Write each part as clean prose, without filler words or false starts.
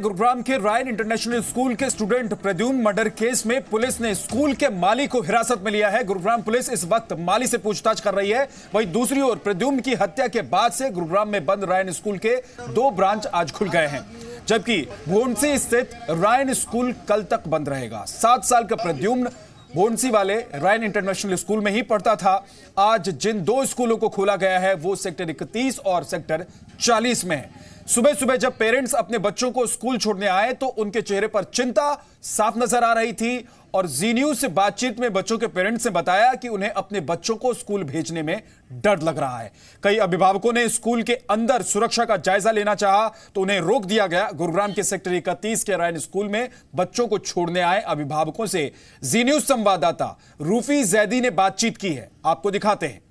गुरुग्राम के Ryan International School के student Pradyumna murder case में पुलिस ने स्कूल के माली को हिरासत में लिया है। गुरुग्राम पुलिस इस वक्त माली से पूछताछ कर रही है। वहीं दूसरी ओर प्रद्युम्न की हत्या के बाद से गुरुग्राम में बंद रायन स्कूल के 2 ब्रांच आज खुल गए हैं, जबकि भोंडसी स्थित रायन स्कूल कल तक बंद रहेगा। 7 साल का प्रद्युम्न भोंडसी वाले रायन इंटरनेशनल स्कूल में ही पढ़ता था। आज जिन 2 स्कूलों को खोला गया है वो सेक्टर 31 और सेक्टर 40 में है। सुबह सुबह जब पेरेंट्स अपने बच्चों को स्कूल छोड़ने आए तो उनके चेहरे पर चिंता साफ नजर आ रही थी और जी न्यूज से बातचीत में बच्चों के पेरेंट्स ने बताया कि उन्हें अपने बच्चों को स्कूल भेजने में डर लग रहा है। कई अभिभावकों ने स्कूल के अंदर सुरक्षा का जायजा लेना चाहा तो उन्हें रोक दिया गया। गुरुग्राम के सेक्टर 31 के रायन स्कूल में बच्चों को छोड़ने आए अभिभावकों से जी न्यूज संवाददाता रूफी जैदी ने बातचीत की है, आपको दिखाते हैं।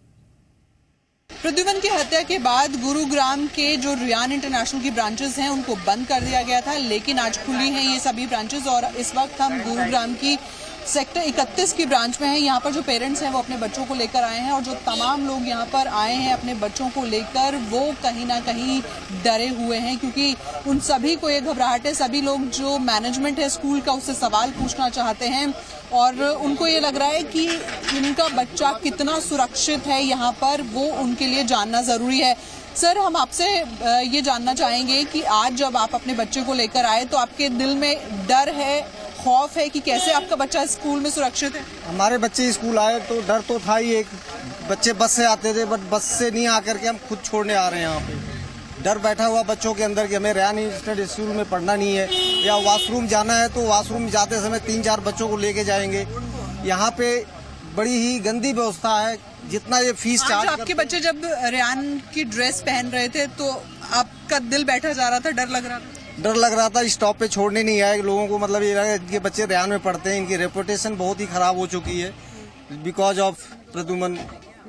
प्रद्युम्न की हत्या के बाद गुरुग्राम के जो रायन इंटरनेशनल की ब्रांचेस हैं उनको बंद कर दिया गया था, लेकिन आज खुली हैं ये सभी ब्रांचेस और इस वक्त हम गुरुग्राम की सेक्टर 31 की ब्रांच में हैं। यहाँ पर जो पेरेंट्स हैं वो अपने बच्चों को लेकर आए हैं और जो तमाम लोग यहाँ पर आए हैं अपने बच्चों को लेकर वो कहीं ना कहीं डरे हुए हैं, क्योंकि उन सभी को ये घबराहट है। सभी लोग जो मैनेजमेंट है स्कूल का उससे सवाल पूछना चाहते हैं और उनको ये लग रहा है कि उनका बच्चा कितना सुरक्षित है यहाँ पर, वो उनके लिए जानना जरूरी है। सर, हम आपसे ये जानना चाहेंगे कि आज जब आप अपने बच्चे को लेकर आए तो आपके दिल में डर है, खौफ है कि कैसे आपका बच्चा स्कूल में सुरक्षित है? हमारे बच्चे स्कूल आए तो डर तो था ही। एक बच्चे बस से आते थे, बट बस से नहीं आकर के हम खुद छोड़ने आ रहे हैं यहाँ पे। डर बैठा हुआ बच्चों के अंदर कि हमें रायन इंटरनेशनल स्कूल में पढ़ना नहीं है, या वॉशरूम जाना है तो वॉशरूम जाते समय 3-4 बच्चों को लेके जाएंगे। यहाँ पे बड़ी ही गंदी व्यवस्था है। जितना ये फीस चार्ज, आपके बच्चे जब रायन की ड्रेस पहन रहे थे तो आपका दिल बैठा जा रहा था, डर लग रहा था? डर लग रहा था। स्टॉप पे छोड़ने नहीं आए लोगों को, मतलब ये लगा इनके बच्चे रायन में पढ़ते हैं, इनकी रेपुटेशन बहुत ही खराब हो चुकी है बिकॉज ऑफ प्रद्युम्न।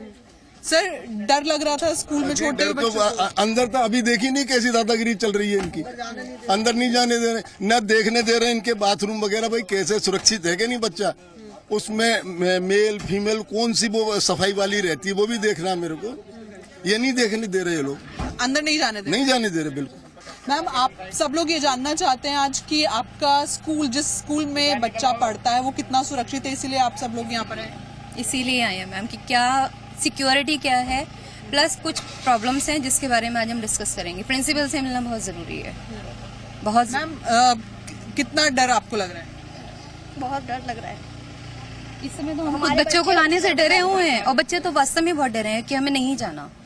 सर, डर लग रहा था स्कूल में छोड़ते हुए बच्चों को? अंदर तो अभी देखी नहीं कैसी दादागिरी चल रही है इनकी। अंदर नहीं जाने दे रहे, न देखने दे रहे इनके बाथरूम वगैरह। भाई कैसे सुरक्षित है कि नहीं बच्चा? उसमें मेल फीमेल कौन सी वो सफाई वाली रहती है वो भी देखना मेरे को। ये नहीं देखने दे रहे ये लोग, अंदर नहीं जाने दे रहे बिल्कुल। मैम, आप सब लोग ये जानना चाहते हैं आज कि आपका स्कूल, जिस स्कूल में बच्चा पढ़ता है वो कितना सुरक्षित है, इसीलिए आप सब लोग यहाँ पर आए? इसीलिए आए हैं मैम कि क्या सिक्योरिटी क्या है, प्लस कुछ प्रॉब्लम्स हैं जिसके बारे में आज हम डिस्कस करेंगे। प्रिंसिपल से मिलना बहुत जरूरी है, बहुत। मैम, कितना डर आपको लग रहा है? बहुत डर लग रहा है इस समय तो हम खुद बच्चों को लाने से डरे हुए हैं और बच्चे तो वास्तव में बहुत डरे हैं कि हमें नहीं जाना।